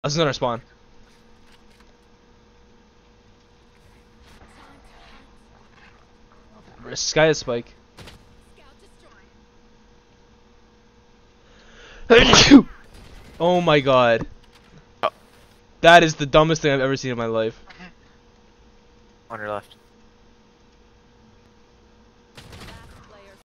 That's another spawn. Sky is spike. Oh my god. Oh. That is the dumbest thing I've ever seen in my life. On your left.